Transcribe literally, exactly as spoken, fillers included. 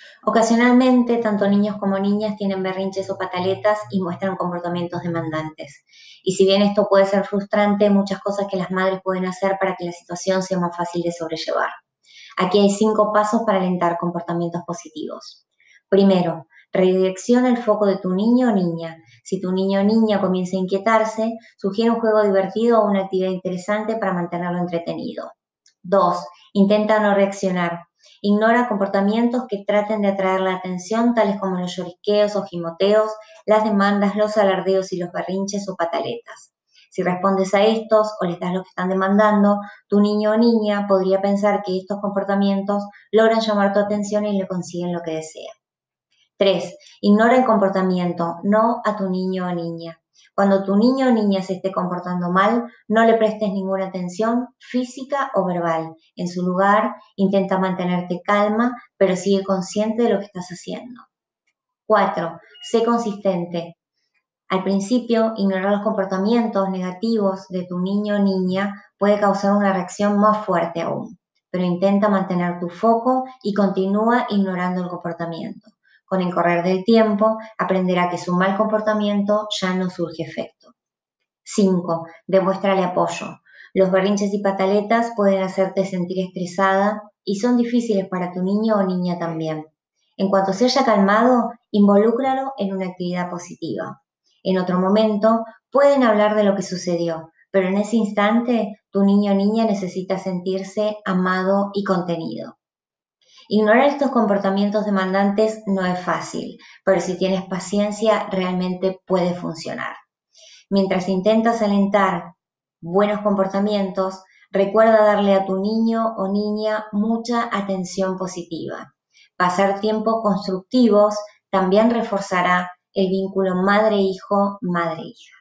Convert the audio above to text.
Ocasionalmente, tanto niños como niñas tienen berrinches o pataletas y muestran comportamientos demandantes. Y si bien esto puede ser frustrante, hay muchas cosas que las madres pueden hacer para que la situación sea más fácil de sobrellevar. Aquí hay cinco pasos para alentar comportamientos positivos. Primero, redirecciona el foco de tu niño o niña. Si tu niño o niña comienza a inquietarse, sugiere un juego divertido o una actividad interesante para mantenerlo entretenido. Dos, intenta no reaccionar. Ignora comportamientos que traten de atraer la atención, tales como los lloriqueos o gimoteos, las demandas, los alardeos y los berrinches o pataletas. Si respondes a estos o les das lo que están demandando, tu niño o niña podría pensar que estos comportamientos logran llamar tu atención y le consiguen lo que desea. Tres, ignora el comportamiento, no a tu niño o niña. Cuando tu niño o niña se esté comportando mal, no le prestes ninguna atención física o verbal. En su lugar, intenta mantenerte calma, pero sigue consciente de lo que estás haciendo. Cuatro, sé consistente. Al principio, ignorar los comportamientos negativos de tu niño o niña puede causar una reacción más fuerte aún, pero intenta mantener tu foco y continúa ignorando el comportamiento. Con el correr del tiempo, aprenderá que su mal comportamiento ya no surge efecto. Cinco, demuéstrale apoyo. Los berrinches y pataletas pueden hacerte sentir estresada y son difíciles para tu niño o niña también. En cuanto se haya calmado, involúcralo en una actividad positiva. En otro momento, pueden hablar de lo que sucedió, pero en ese instante, tu niño o niña necesita sentirse amado y contenido. Ignorar estos comportamientos demandantes no es fácil, pero si tienes paciencia, realmente puede funcionar. Mientras intentas alentar buenos comportamientos, recuerda darle a tu niño o niña mucha atención positiva. Pasar tiempos constructivos también reforzará el vínculo madre-hijo, madre-hija.